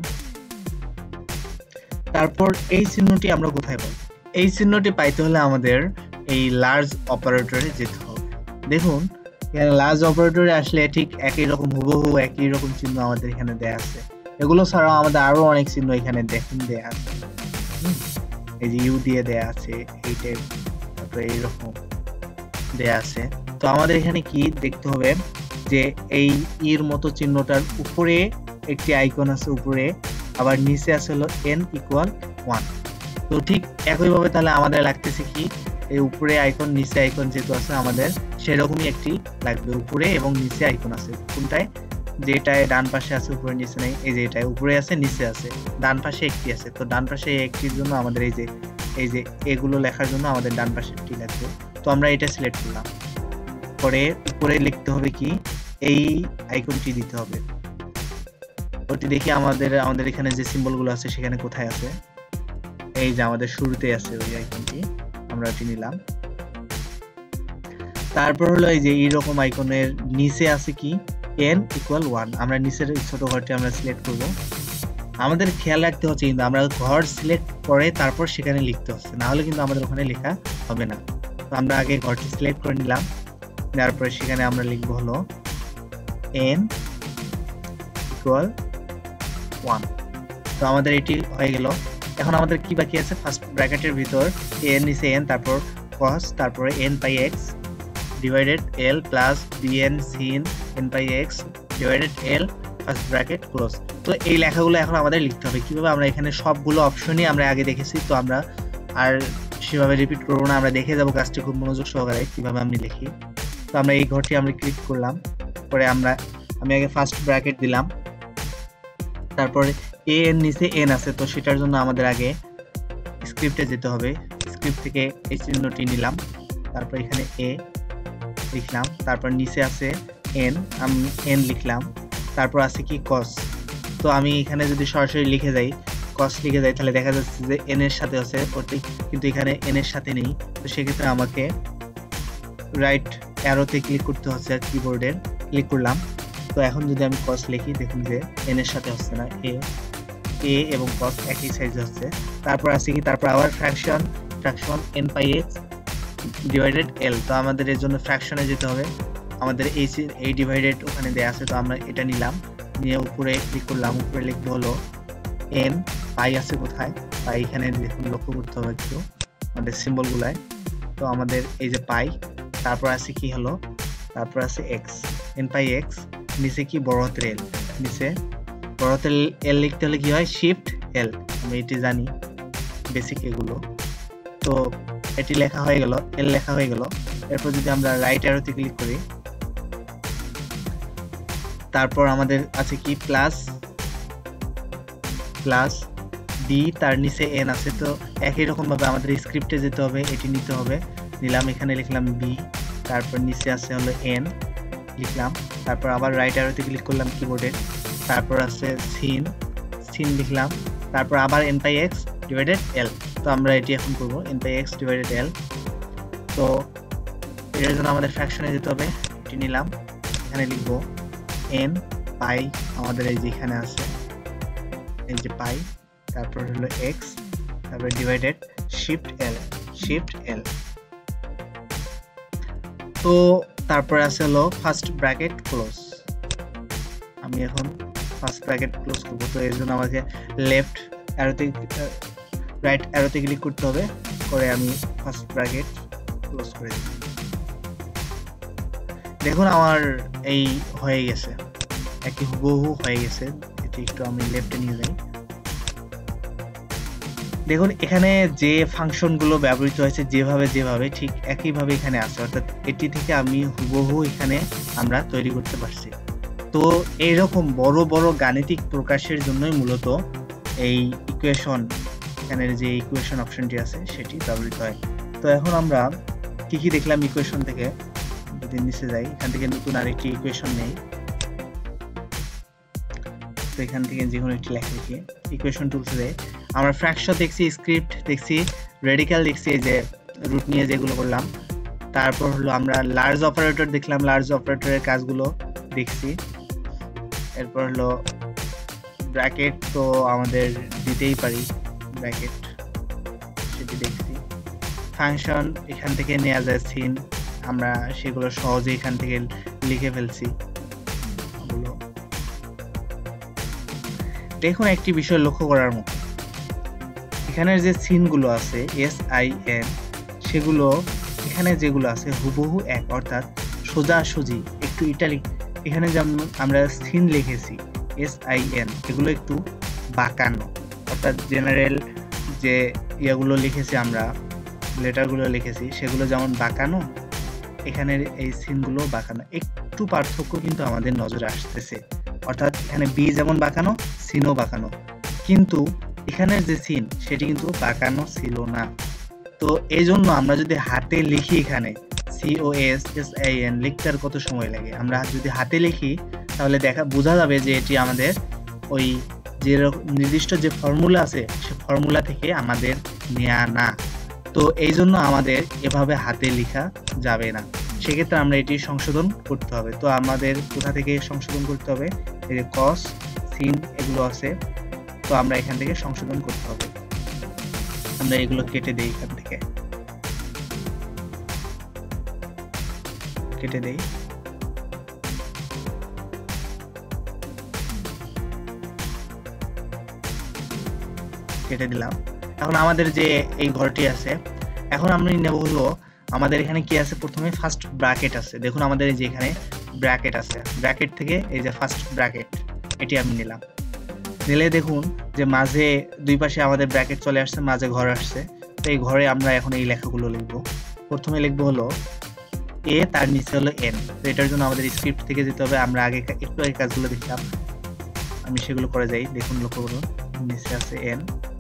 তারপর এই চিহ্নটি আমরা কোথায় পাবো? এই চিহ্নটি পাইতে হলে আমাদের এই লার্জ অপারেটরে যেতে হবে। দেখুন এখানে লার্জ অপারেটরে আসলে ঠিক একই রকম হুবহু একই রকম চিহ্ন আমাদের এখানে দেয়া আছে। এগুলো ছাড়াও আমাদের আরো অনেক চিহ্ন এখানে দেখুন দেয়া আছে, এই যে ইউ দিয়ে দেয়া আছে, এই টাইপ, তারপরে এইরকম দেয়া আছে। তো আমাদের এখানে কি দেখতে হবে যে এই ইর মতো চিহ্নটার উপরে একটি আইকন আছে উপরে, আবার নিচে আছে হলো এন ইকুয়াল ওয়ান। তো ঠিক একইভাবে তাহলে আমাদের লাগতেছে কি এই উপরে আইকন নিচে আইকন যেহেতু আছে আমাদের সেরকমই একটি লাগবে, উপরে এবং নিচে আইকন আছে। কোনটায়? যেটায় ডান পাশে আছে উপরে নিচে নেই, এই যে এটায় উপরে আছে নিচে আছে, ডান পাশে একটি আছে। তো ডান পাশে একটির জন্য আমাদের এই যে এই যে এগুলো লেখার জন্য আমাদের ডান পাশে একটি লাগবে। তো আমরা এটা সিলেক্ট করলাম, পরে উপরে লিখতে হবে কি এই আইকনটি দিতে হবে। ওটি দেখি আমাদের আমাদের এখানে যে সিম্বলগুলো আছে সেখানে কোথায় আছে, এই যে আমাদের শুরুতে আছে ওই আইকনটি, আমরা ওটি নিলাম। তারপর হলো এই যে এইরকম আইকনের নিচে আছে কি n ইকুয়াল ওয়ান, আমরা নিচের ছোট ঘরটি আমরা সিলেক্ট করব। আমাদের খেয়াল রাখতে হচ্ছে কিন্তু আমরা ঘর সিলেক্ট করে তারপর সেখানে লিখতে হচ্ছে, না হলে কিন্তু আমাদের ওখানে লেখা হবে না। তো আমরা আগে ঘরটি সিলেক্ট করে নিলাম, তারপরে সেখানে আমরা লিখব হলো n ইকুয়াল ওয়ান। তো আমাদের এটি হয়ে গেল। এখন আমাদের কি বাকি আছে? ফার্স্ট ব্র্যাকেটের ভিতর n নিচে n, তারপর cos, তারপরে n pi x divided l plus bn sin n pi x divided l first bracket close. তো এই লেখাগুলো এখন আমাদের লিখতে হবে কিভাবে? আমরা এখানে সবগুলো অপশনই আমরা আগে দেখেছি, তো আমরা আর সেভাবে রিপিট করবো না, আমরা দেখে যাবো কাজটি খুব মনোযোগ সহকারে কিভাবে আমি লিখি। তো আমরা এই ঘরটি আমরা ক্লিক করলাম, পরে আমরা আমি আগে ফার্স্ট ব্র্যাকেট দিলাম, তারপরে এ এর নিচে এন আছে, তো সেটার জন্য আমাদের আগে স্ক্রিপ্টে যেতে হবে। স্ক্রিপ্ট থেকে এই চিহ্নটি নিলাম, তারপর এখানে এ লিখলাম, তারপর নিচে আছে এন, আমি এন লিখলাম, তারপর আছে কি কস। তো আমি এখানে যদি সরাসরি লিখে যাই কস লিখে যাই তাহলে দেখা যাচ্ছে যে এন এর সাথে আছে ওটি, কিন্তু এখানে এন এর সাথে নেই। তো সেক্ষেত্রে আমাকে রাইট অ্যারোতে ক্লিক করতে হচ্ছে, কিবোর্ডের ক্লিক করলাম। তো এখন যদি আমি কস লিখি দেখুন যে এন এর সাথে হচ্ছে না, এ এ এবং কস একই সাইজে হচ্ছে। তারপর আছে কি তারপর আবার fraction, fraction n pi x divided l. তো আমাদের এর জন্য ফ্র্যাকশনে যেতে হবে, আমাদের এই এই ডিভাইডেড ওখানে দেয়া আছে, তো আমরা এটা নিলাম, নিয়ে উপরে ক্লিক করলাম, উপরে লিখবো হলো এন পাই আছে কোথায়, পাই এখানে দেখুন লক্ষ্য করতে হবে একটু আমাদের সিম্বলগুলায়। তো আমাদের এই যে পাই, তারপর আছে কি হলো তারপর আছে এক্স, এন পাই এক্স, নিচে কি বড় হাতের এল, নিচে বড় হাতের এল লিখতে হলে কি হয় শিফট এল, আমি এটি জানি বেসিক এগুলো। তো এটি লেখা হয়ে গেল, এল লেখা হয়ে গেল। এরপর যদি আমরা রাইট অ্যারোতে ক্লিক করি, তারপর আমাদের আছে কি প্লাস প্লাস ডি, তার নিচে এন আছে। তো একই রকম ভাবে আমাদের স্ক্রিপ্টে যেতে হবে, এটি নিতে হবে, নিলাম, এখানে লিখলাম বি, তারপর নিচে আছে হলো এন লিখলাম, তারপর আবার রাইট অ্যারোতে ক্লিক করলাম কিবোর্ডে, তারপর আছে সিন, সিন লিখলাম, তারপর আবার n by x divided l. তো আমরা এটি এখন করব n by x divided l. তো এর জন্য আমাদের ফ্র্যাকশনে যেতে হবে, এটি নিলাম, এখানে লিখব এন পাই, আমাদের এই যে এখানে আছে এই যে পাই, তারপর হলো এক্স, তারপর divided shift l, shift l. তো তারপর আছে হলো ফার্স্ট ব্র্যাকেট ক্লোজ, আমি এখন ফার্স্ট ব্র্যাকেট ক্লোজ করব। তো এর জন্য আমাকে লেফট অ্যারোতে রাইট অ্যারোতে ক্লিক করতে হবে, করে আমি ফার্স্ট ব্র্যাকেট ক্লোজ করে দিই। দেখুন আমার এই হয়ে গেছে, একই হুবহু হয়ে গেছে। এটি একটু আমি লেফটে নিয়ে যাই। দেখুন এখানে যে ফাংশনগুলো ব্যবহৃত হয়েছে যেভাবে যেভাবে ঠিক একইভাবে এখানে আছে, অর্থাৎ এটি থেকে আমি হুবহু এখানে আমরা তৈরি করতে পারছি। তো এইরকম বড় বড় গাণিতিক প্রকাশের জন্যই মূলত এই ইকুয়েশন, এখানের যে ইকুয়েশন অপশনটি আছে সেটি ব্যবহৃত হয়। তো এখন আমরা কি কি দেখলাম ইকুয়েশন থেকে, যদি নিচে যাই, এখান থেকে নতুন আরেকটি ইকুয়েশন নেই। তো এখান থেকে যে কোনো একটি লেখা লিখি, ইকুয়েশন টুলসে যাই, আমরা ফ্র্যাকশন দেখছি, স্ক্রিপ্ট দেখছি, রেডিক্যাল দেখছি, এই যে রুট নিয়ে যেগুলো করলাম। তারপর হলো আমরা লার্জ অপারেটর দেখলাম, লার্জ অপারেটরের কাজগুলো দেখছি। এরপর হলো ব্র্যাকেট, তো আমাদের দিতেই পারি ব্র্যাকেট, সেটি দেখছি। ফাংশন এখান থেকে নেওয়া যায়, সিন আমরা সেগুলো সহজে এখান থেকে লিখে ফেলছি। দেখুন একটি বিষয় লক্ষ্য করার মতো, এখানের যে সিনগুলো আছে এস আই এন, সেগুলো এখানে যেগুলো আছে হুবহু এক, অর্থাৎ সোজাসুজি, একটু ইটালিক। এখানে যেমন আমরা সিন লিখেছি এস আই এন, এগুলো একটু বাঁকানো, অর্থাৎ জেনারেল যে ইয়াগুলো লিখেছি আমরা, লেটারগুলো লিখেছি সেগুলো যেমন বাঁকানো, এখানের এই সিনগুলো বাঁকানো। একটু পার্থক্য কিন্তু আমাদের নজরে আসতেছে, অর্থাৎ এখানে বি যেমন বাঁকানো, সিনও বাঁকানো, কিন্তু এখানের যে সিন সেটি কিন্তু বাঁকানো ছিল না। তো এই জন্য আমরা যদি হাতে লিখি, এখানে c o s s i n লিখতে আর কত সময় লাগে, আমরা যদি হাতে লিখি তাহলে দেখা বোঝা যাবে যে এটি আমাদের ওই যে নির্দিষ্ট যে ফর্মুলা আছে সে ফর্মুলা থেকে আমাদের নেওয়া না। তো এই জন্য আমাদের এভাবে হাতে লেখা যাবে না, সেক্ষেত্রে আমরা এটি সংশোধন করতে হবে। তো আমাদের কোথা থেকে সংশোধন করতে হবে, এই যে কস সিন এগুলো আছে, তো আমরা এখান থেকে সংশোধন করতে হবে। আমরা এগুলো কেটে দেই, এখান থেকে কেটে দেই। কেটে দিলাম। এখন আমাদের যে এই ঘরটি আছে, এখন আমরা নেব হলো আমাদের এখানে কি আছে, প্রথমে ফার্স্ট ব্র্যাকেট আছে। দেখুন আমাদের এই যে এখানে ব্র্যাকেট আছে, ব্র্যাকেট থেকে এই যে ফার্স্ট ব্র্যাকেট, এটি আমি নিলাম। নিলে দেখুন যে মাঝে দুই পাশে আমাদের ব্র্যাকেট চলে আসছে, মাঝে ঘর আসছে। তো এই ঘরে আমরা এখন এই লেখাগুলো লিখবো। প্রথমে লিখবো হলো এ, তার নিচে হলো এন। তো এটার জন্য আমাদের স্ক্রিপ্ট থেকে যেতে হবে, আমরা আগে একটু আগে কাজগুলো দেখলাম, আমি সেগুলো করে যাই। দেখুন লক্ষ্য করুন, নিচে আছে এন,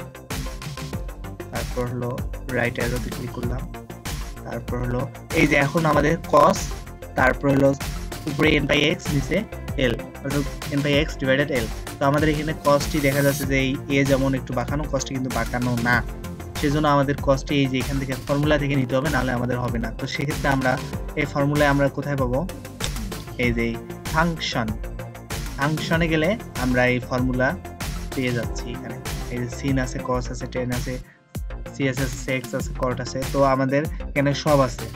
তারপর হলো রাইট অ্যারোতে ক্লিক করলাম, তারপর হলো এই যে এখন আমাদের কস, তারপর হলো উপরে এন বাই এক্স, নিচে এল, অর্থাৎ n by x divided l. তো আমাদের এখানে কসটি দেখা যাচ্ছে যে এই এ যেমন একটু বাঁকানো, কসটি কিন্তু বাঁকানো না, সেজন্য আমাদের কসটি এই যে এখান থেকে ফর্মুলা থেকে নিতে হবে, নাহলে আমাদের হবে না। তো সেক্ষেত্রে আমরা এই ফর্মুলায় আমরা কোথায় পাবো, এই যে ফাংশন, ফাংশনে গেলে আমরা এই ফর্মুলা পেয়ে যাচ্ছি। এখানে এই যে সিন আছে, কস আছে, টেন আছে, সিএস আছে, সেক্স আছে, কট আছে, তো আমাদের এখানে সব আছে।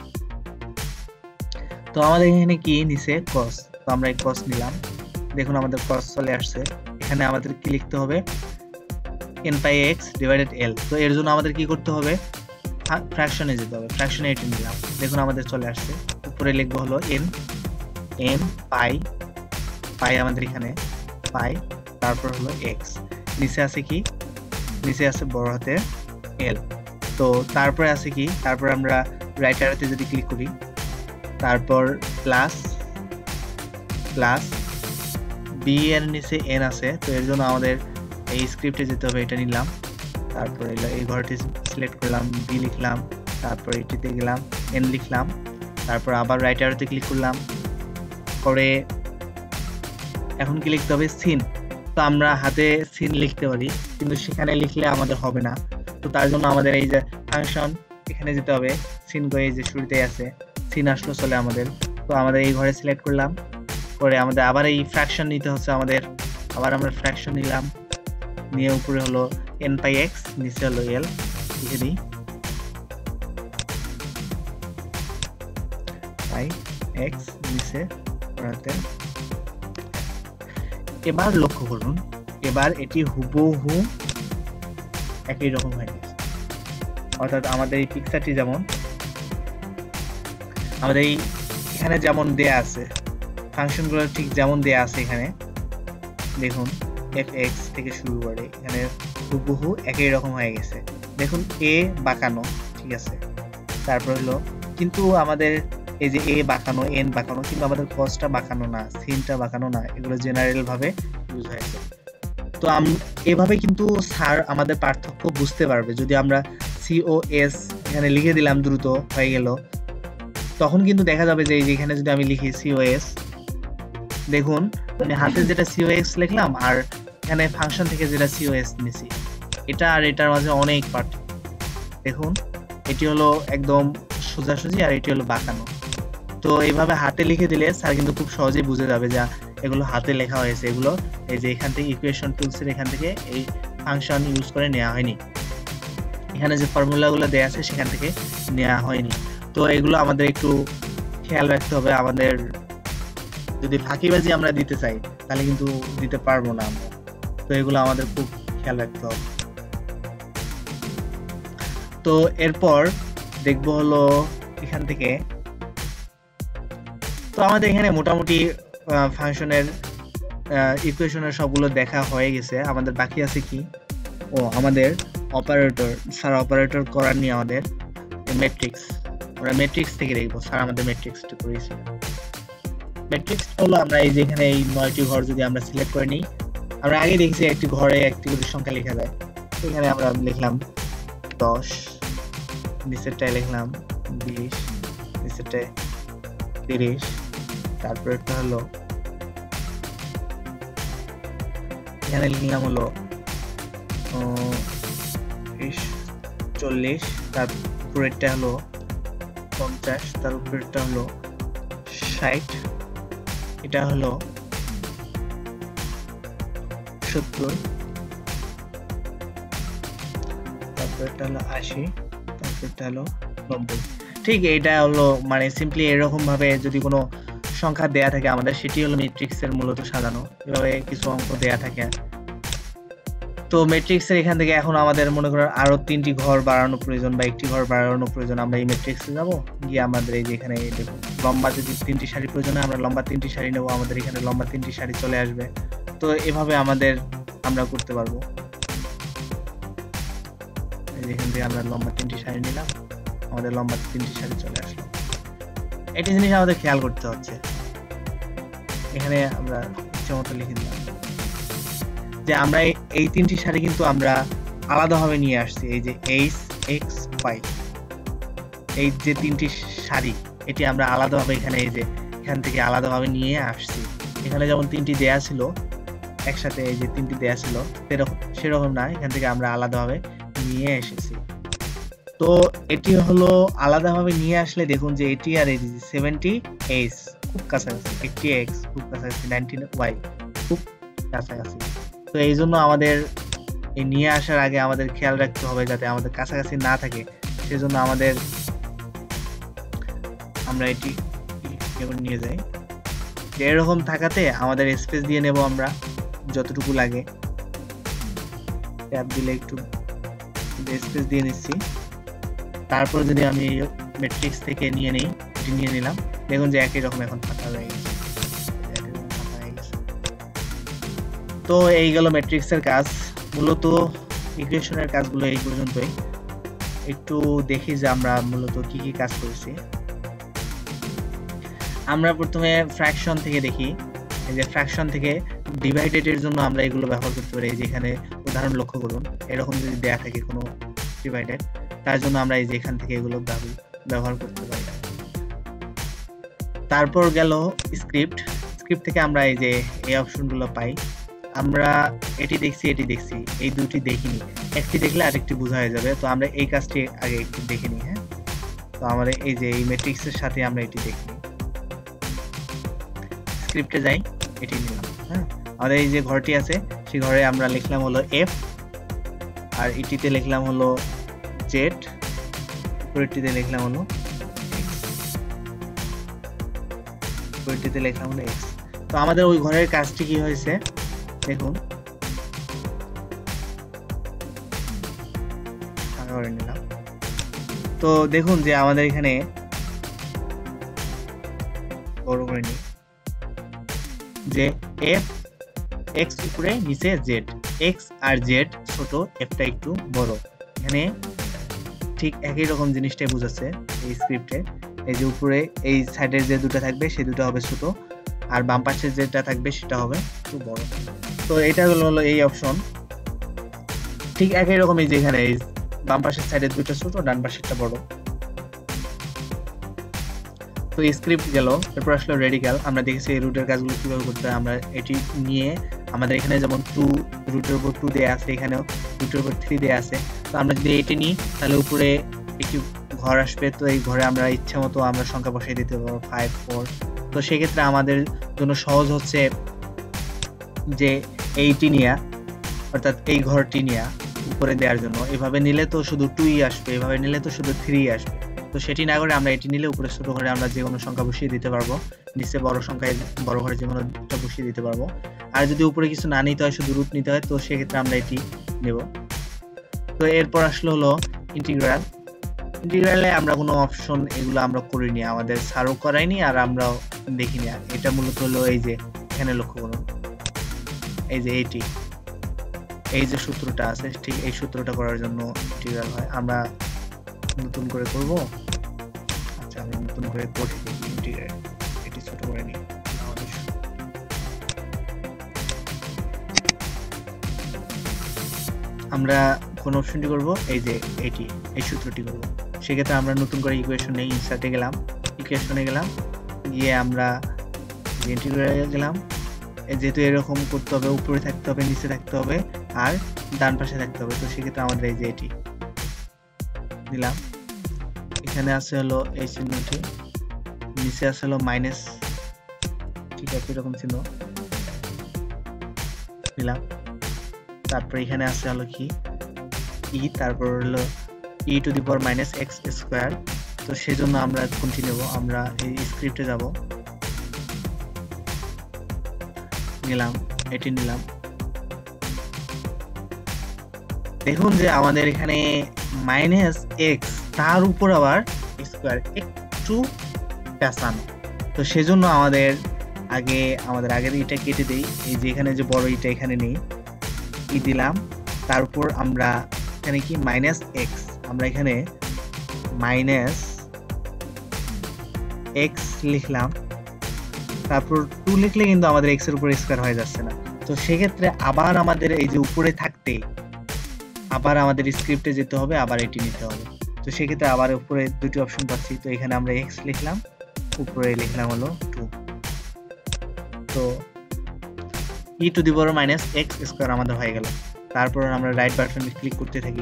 তো আমাদের এখানে কি নিচে কস, তো আমরা এই কস নিলাম। দেখুন আমাদের কস চলে আসছে। এখানে আমাদের কি লিখতে হবে, n pi x divided l. তো এর জন্য আমাদের কি করতে হবে, ফ্র্যাকশনে যেতে হবে, ফ্র্যাকশনে এটি নিলাম। দেখুন আমাদের চলে আসছে। উপরে লিখবো হলো এন, এন পাই, পাই আমাদের এখানে পাই, তারপর হলো এক্স, নিচে আছে কি, নিচে আছে বড় হাতের এল। তো তারপরে আছে কি, তারপর আমরা রাইট অ্যারোতে যদি ক্লিক করি, তারপর প্লাস প্লাস বি এর নিচে এন আছে, তো এর জন্য আমাদের এই স্ক্রিপ্টে যেতে হবে, এটা নিলাম, তারপর এই ঘরটি সিলেক্ট করলাম, বি লিখলাম, তারপর এটিতে গেলাম, এন লিখলাম, তারপর আবার রাইট অ্যারোতে ক্লিক করলাম, করে এখন কি লিখতে হবে, সিন। তো আমরা হাতে সিন লিখতে পারি, কিন্তু সেখানে লিখলে আমাদের হবে না। তো তার জন্য আমাদের এই যে ফাংশন, এখানে যেতে হবে, সিন করে এই যে শুরুতেই আছে, সিন আসলো চলে আমাদের। তো আমাদের এই ঘরে সিলেক্ট করলাম, করে আমাদের আবার এই ফ্র্যাকশন নিতে হচ্ছে আমাদের, আবার আমরা ফ্র্যাকশন নিলাম, নিয়ে উপরে হলো এন পাই এক্স, নিচে হলো এল, লিখে দিই পাই এক্স, নিচে পড়াতে। এবার লক্ষ্য করুন, এবার এটি হুবহু একই রকম হয়ে গেছে, অর্থাৎ আমাদের এই পিকচারটি যেমন আমাদের এই এখানে যেমন দেয়া আছে, ফাংশনগুলো ঠিক যেমন দেয়া আছে এখানে দেখুন, এফ এক্স থেকে শুরু করে এখানে হুবহু একই রকম হয়ে গেছে। দেখুন এ বাঁকানো, ঠিক আছে, তারপর হলো কিন্তু আমাদের এই যে এ বাঁকানো, এন বাঁকানো, কিন্তু আমাদের কসটা বাঁকানো না, সিনটা বাঁকানো না, এগুলো জেনারেল ভাবে ইউজ হয়েছে। তো এভাবে কিন্তু স্যার আমাদের পার্থক্য বুঝতে পারবে। যদি আমরা সিওএস এখানে লিখে দিলাম, দ্রুত হয়ে গেল, তখন কিন্তু দেখা যাবে যে এখানে যদি আমি লিখি সিওএস, দেখুন মানে হাতে যেটা সিওএস লিখলাম আর এখানে ফাংশন থেকে যেটা সিওএস নিছি, এটা আর এটার মাঝে অনেক পার্থক্য। দেখুন এটি হলো একদম সোজাসুজি আর এটি হলো বাঁকানো। তো এইভাবে হাতে লিখে দিলে স্যার কিন্তু খুব সহজেই বুঝে যাবে যে এগুলো হাতে লেখা হয়েছে, এগুলো এই যে এখান থেকে ইকুয়েশন টুলসের এখান থেকে এই ফাংশন ইউজ করে নেওয়া হয়নি, এখানে যে ফর্মুলাগুলো দেয়া আছে সেখান থেকে নেওয়া হয়নি। তো এগুলো আমাদের একটু খেয়াল রাখতে হবে, আমাদের যদি ফাঁকিবাজি আমরা দিতে চাই তাহলে কিন্তু দিতে পারবো না আমরা, তো এগুলো আমাদের খুব খেয়াল রাখতে হবে। তো এরপর দেখবো হলো এখান থেকে, তো আমাদের এখানে মোটামুটি ফাংশনের ইকুয়েশনের সবগুলো দেখা হয়ে গেছে। আমাদের বাকি আছে কি, ও আমাদের অপারেটর, স্যার অপারেটর করার নিয়ে আমাদের ম্যাট্রিক্স, আমরা ম্যাট্রিক্স থেকে দেখবো। স্যার আমাদের ম্যাট্রিক্সটা করেছি, ম্যাট্রিক্স হলো আমরা এই যে এখানে এই নয়টি ঘর যদি আমরা সিলেক্ট করে নিই, আমরা আগে দেখছি একটি ঘরে একটি করে সংখ্যা লেখা যায়, এখানে আমরা লিখলাম দশ, নিচেরটায় লিখলাম বিশ, নিচেরটায় তিরিশ, তারপর একটা হলো এখানে লিখলাম হলো চল্লিশ, তার উপরেরটা হলো পঞ্চাশ, তার উপরেরটা হলো ষাট, এটা হলো সত্তর, তারপরটা হলো আশি, তারপরটা হলো নব্বই। ঠিক এটা হলো মানে সিম্পলি এরকম ভাবে যদি কোনো সংখ্যা দেয়া থাকে আমাদের, সেটি হলো ম্যাট্রিক্সের মূলত সাজানো, এভাবে কিছু অঙ্ক দেয়া থাকে। তো ম্যাট্রিক্সের এখান থেকে এখন আমাদের মনে করেন আরো তিনটি ঘর বাড়ানো প্রয়োজন বা একটি ঘর বাড়ানো প্রয়োজন, আমরা এই ম্যাট্রিক্সে যাব, গিয়ে আমাদের এই যে এখানে লম্বা যদি তিনটি সারি প্রয়োজন হয় আমরা লম্বা তিনটি সারি নেব, আমাদের এখানে লম্বা তিনটি সারি চলে আসবে। তো এভাবে আমাদের আমরা করতে পারবো, এখান থেকে আমরা লম্বা তিনটি সারি নিলাম, আমাদের লম্বা তিনটি সারি চলে আসলো। একটি জিনিস আমাদের খেয়াল করতে হচ্ছে, এখানে আমরা ইচ্ছে মতো লিখে দিলাম যে আমরা এই তিনটি সারি কিন্তু আমরা আলাদাভাবে নিয়ে আসছি, এই যে এইচ এক্স ওয়াই, এই যে তিনটি সারি এটি আমরা আলাদাভাবে এখানে এই যে এখান থেকে আলাদাভাবে নিয়ে আসছি। এখানে যেমন তিনটি দেয়া ছিল একসাথে, এই যে তিনটি দেয়া ছিল সেরকম সেরকম না, এখান থেকে আমরা আলাদাভাবে নিয়ে এসেছি। তো এটি হলো আলাদাভাবে নিয়ে আসলে দেখুন যে এটি আর এই সেভেন্টি এইচ খুব কাছাকাছি, এইটটি এক্স খুব কাছাকাছি, নাইনটিন ওয়াই খুব কাছাকাছি। তো এই জন্য আমাদের এই নিয়ে আসার আগে আমাদের খেয়াল রাখতে হবে যাতে আমাদের কাছাকাছি না থাকে, সেজন্য আমাদের আমরা এটি নিয়ে যাই, এরকম থাকাতে আমাদের স্পেস দিয়ে নেব আমরা যতটুকু লাগে, ট্যাব দিলে একটু স্পেস দিয়ে নিচ্ছি। তারপর যদি আমি ম্যাট্রিক্স থেকে নিয়ে নিই, এটি নিয়ে নিলাম, দেখুন যে একই রকম এখন ফাঁকা হয়ে গেছে। তো এই গেল ম্যাট্রিক্সের কাজ, মূলত ইকুয়েশনের কাজগুলো এই পর্যন্তই। একটু দেখি যে আমরা মূলত কি কি কাজ করেছি। আমরা প্রথমে ফ্র্যাকশন থেকে দেখি, এই যে ফ্র্যাকশন থেকে ডিভাইডেড এর জন্য আমরা এগুলো ব্যবহার করতে পারি। যে এখানে উদাহরণ লক্ষ্য করুন, এরকম যদি দেয়া থাকে কোনো ডিভাইডেড, তার জন্য আমরা এই যে এখান থেকে এগুলো ব্যবহার করতে পারি। তারপর গেল স্ক্রিপ্ট, স্ক্রিপ্ট থেকে আমরা এই যে এই অপশনগুলো পাই। আমরা এটি দেখছি, এটি দেখছি, এই দুটি দেখিনি, একটি দেখলে আরেকটি বোঝা হয়ে যাবে। তো আমরা এই কাজটি আগে একটু দেখে নিই। হ্যাঁ, তো আমরা এই যে এই ম্যাট্রিক্সের সাথে আমরা এটি দেখি, স্ক্রিপ্টে যাই, এটি নিলাম। হ্যাঁ, আমাদের এই যে ঘরটি আছে সেই ঘরে আমরা লিখলাম হলো এফ, আর এটিতে লিখলাম হলো জেড, উপরেরটিতে লিখলাম হলো উপরেরটিতে লিখলাম হলো এক্স। তো আমাদের ওই ঘরের কাজটি কি হয়েছে দেখুন, করে নিলাম। তো দেখুন যে আমাদের এখানে বড় করে নিই যে এফ এক্স উপরে নিচে জেড, এক্স আর জেড ছোট, এফটা একটু বড়। এখানে ঠিক একই রকম জিনিসটাই বোঝাচ্ছে এই স্ক্রিপ্টে। এই যে উপরে এই সাইডের যে দুটো থাকবে সেই দুটো হবে ছোট, আর বাম পাশের যেটা থাকবে সেটা হবে একটু বড়। তো এটা হলো এই অপশন, ঠিক একই রকম। এই যে এখানে এই বাম পাশের সাইডের দুটো ছোট, ডান পাশেরটা বড়। তো স্ক্রিপ্ট গেল, এরপর আসলে রেডিক্যাল। আমরা দেখেছি এই রুটের কাজগুলো কিভাবে করতে হয়। আমরা এটি নিয়ে আমাদের এখানে যেমন টু রুটের উপর টু দেয়া আছে, এখানেও রুটের উপর থ্রি দেয়া আছে। তো আমরা যদি এটি নিই তাহলে উপরে একটি ঘর আসবে। তো এই ঘরে আমরা ইচ্ছা মতো আমরা সংখ্যা বসিয়ে দিতে পারবো, ফাইভ, ফোর। তো সেক্ষেত্রে আমাদের জন্য সহজ হচ্ছে যে এইটি নিয়া, অর্থাৎ এই ঘরটি নিয়া উপরে দেওয়ার জন্য। এভাবে নিলে তো শুধু টুই আসবে, এভাবে নিলে তো শুধু থ্রি আসবে। তো সেটি না করে আমরা এটি নিলে উপরে ছোট ঘরে আমরা যে কোনো সংখ্যা বসিয়ে দিতে পারবো, নিচে বড় সংখ্যায় বড় ঘরে যে কোনো বসিয়ে দিতে পারবো। আর যদি উপরে কিছু না নিতে হয়, শুধু রুট নিতে হয়, তো সেক্ষেত্রে আমরা এটি নেব। তো এরপর আসলে হলো ইন্টিগ্রাল। ইন্টিগ্রালে আমরা কোনো অপশন এগুলো আমরা করিনি, আমাদের স্যারও করাইনি আর আমরাও দেখিনি। এটা মূলত হলো এই যে এখানে লক্ষ্য করুন, এই যে এইটি, এই যে সূত্রটা আছে, ঠিক এই সূত্রটা করার জন্য ইন্টিগ্রাল হয়। আমরা নতুন করে করব। আচ্ছা, আমি নতুন করে করে দেখি ইন্টিগ্রাল, এটি ছোট করে নিই। আমরা কোন অপশনটি করব, এই যে এটি, এই সূত্রটি করব। সেক্ষেত্রে আমরা নতুন করে ইকুয়েশনে ইনসার্টে গেলাম, ইকুয়েশনে গেলাম, গিয়ে আমরা ইন্টিগ্রালে গেলাম। যেহেতু এরকম করতে হবে, উপরে থাকতে হবে, নিচে থাকতে হবে, আর ডান পাশে থাকতে হবে। তো সেক্ষেত্রে আমাদের এই যে এটি দিলাম, এখানে আছে হলো এই চিহ্নটি, নিচে আছে হলো মাইনাস, ঠিক আছে এরকম চিহ্ন দিলাম। তারপর এখানে আছে হলো কি ই, তারপর হলো e to the power minus x square. তো সেজন্য আমরা কোনটি নেব, আমরা এই স্ক্রিপ্টে যাব, নিলাম, এটি নিলাম। দেখুন যে আমাদের এখানে মাইনাস এক্স, তার উপর আবার স্কোয়ার, একটু পেঁচানো। তো সেজন্য আমাদের আগে আমাদের আগের ইটা কেটে দেই, এই যে এখানে যে বড় ইটা এখানে নেই, ই দিলাম। তারপর আমরা এখানে কি মাইনাস এক্স, আমরা এখানে মাইনাস এক্স লিখলাম। তারপর টু লিখলে কিন্তু আমাদের এক্স এর উপর স্কয়ার হয়ে যাচ্ছে না। তো সেক্ষেত্রে আবার আমাদের এই যে উপরে থাকতে আবার আমাদের স্ক্রিপ্টে যেতে হবে, আবার এটি নিতে হবে। তো সেক্ষেত্রে আবার উপরে দুটি অপশন পাচ্ছি। তো এখানে আমরা এক্স লিখলাম, উপরে লিখলাম হলো টু। তো e to the power minus x square আমাদের হয়ে গেল। তারপর আমরা রাইট বাটনে ক্লিক করতে থাকি।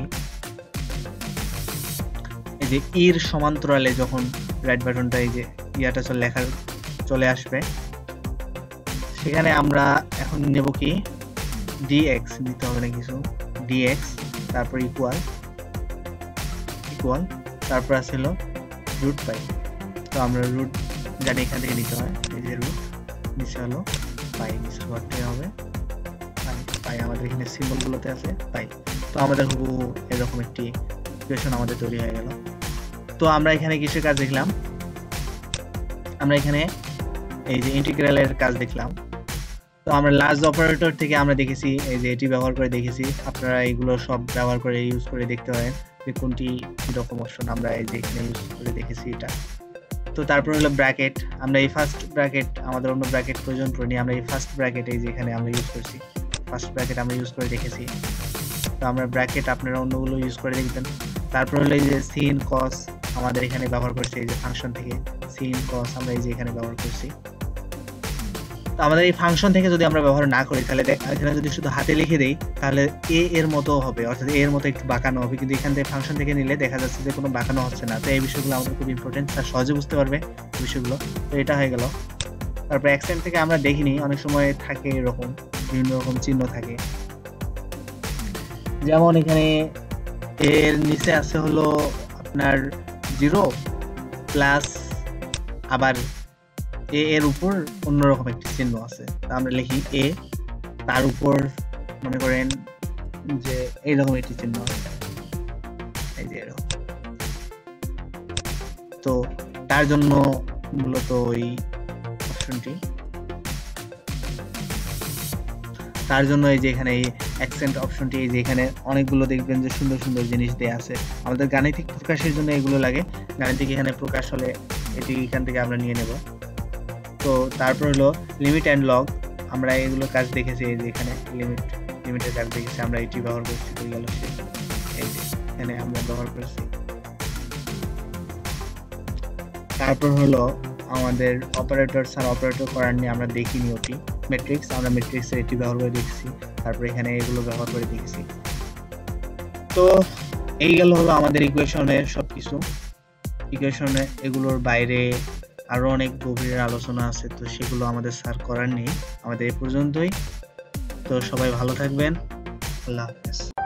এই যে ইর সমান্তরালে যখন রাইট বাটনটা এই যে ইয়াটা চলে লেখা চলে আসবে, সেখানে আমরা এখন নেব কি ডিএক্স, নিতে হবে না কিছু, ডিএক্স, তারপর ইকুয়াল ইকুয়াল তারপর আছে হলো রুট পাই। তো আমরা রুট জানি এখান থেকে নিতে হয়, এই যে রুট, নিচে হলো পাই, নিচে ঘরটাই হবে পাই। আমাদের এখানে সিম্বল গুলোতে আছে পাই। তো আমাদের হুবহু এরকম একটি ইকুয়েশন আমাদের তৈরি হয়ে গেল। তো আমরা এখানে কিছু কাজ দেখলাম, আমরা এখানে এই যে ইন্টিগ্রালের কাজ দেখলাম। তো আমরা লার্জ অপারেটর থেকে আমরা দেখেছি, এই যে এটি ব্যবহার করে দেখেছি। আপনারা এইগুলো সব ব্যবহার করে ইউজ করে দেখতে পারেন। যে কোনটি কিরকম অপশন আমরা এই যে এখানে ইউজ করে দেখেছি এটা। তো তারপর হলো ব্র্যাকেট, আমরা এই ফার্স্ট ব্র্যাকেট আমাদের অন্য ব্র্যাকেট প্রয়োজন পড়েনি, আমরা এই ফার্স্ট ব্র্যাকেট এই যে এখানে আমরা ইউজ করছি, ফার্স্ট ব্র্যাকেট আমরা ইউজ করে দেখেছি। তো আমরা ব্র্যাকেট আপনারা অন্যগুলো ইউজ করে দেখবেন। তারপর হলো এই যে সিন কস আমাদের এখানে ব্যবহার করছি, এই যে ফাংশন থেকে সিন কস আমরা এই যে এখানে ব্যবহার করছি। তো আমাদের এই ফাংশন থেকে যদি আমরা ব্যবহার না করি তাহলে এখানে যদি শুধু হাতে লিখে দেই তাহলে এ এর মতো হবে, অর্থাৎ এ এর মতো একটু বাঁকানো হবে, কিন্তু এখান থেকে ফাংশন থেকে নিলে দেখা যাচ্ছে যে কোনো বাঁকানো হচ্ছে না। তো এই বিষয়গুলো আমাদের খুব ইম্পর্টেন্ট, তার সহজে বুঝতে পারবে বিষয়গুলো। তো এটা হয়ে গেল। তারপর অ্যাকসেন্ট থেকে আমরা দেখিনি, অনেক সময় থাকে এরকম বিভিন্ন রকম চিহ্ন থাকে, যেমন এখানে এর নিচে আছে হলো আপনার জিরো প্লাস আবার এ এর উপর অন্যরকম একটি চিহ্ন আছে, আমরা লিখি এ, তার উপর মনে করেন যে এইরকম একটি চিহ্ন আছে, এই যে এরকম। তো তার জন্য মূলত ওই অপশনটি, তার জন্য এই যে এখানে এই অ্যাকসেন্ট অপশনটি, এই যে এখানে অনেকগুলো দেখবেন যে সুন্দর সুন্দর জিনিস দেয়া আছে। আমাদের গাণিতিক প্রকাশের জন্য এগুলো লাগে, গাণিতিক এখানে প্রকাশ হলে এটি এখান থেকে আমরা নিয়ে নেব। তো তারপর হলো লিমিট অ্যান্ড লগ, আমরা এগুলো কাজ দেখেছি, এই যে এখানে লিমিট লিমিটের কাজ দেখেছি, আমরা এটি ব্যবহার করছি। হয়ে গেল এই যে এখানে আমরা ব্যবহার করছি। তারপর হলো আমাদের অপারেটর আর অপারেটর করার নিয়ে আমরা দেখিনি ওটি ম্যাট্রিক্স, আমরা ম্যাট্রিক্সে এটি ব্যবহার করে দেখছি, তারপর এখানে এগুলো ব্যবহার করে দেখেছি। তো এই গেল হলো আমাদের ইকুয়েশনের সবকিছু। ইকুয়েশনে এগুলোর বাইরে আরো অনেক গভীর আলোচনা আছে, তো সেগুলো আমাদের স্যার করার নেই, আমাদের এই পর্যন্তই। তো সবাই ভালো থাকবেন, আল্লাহ হাফেজ।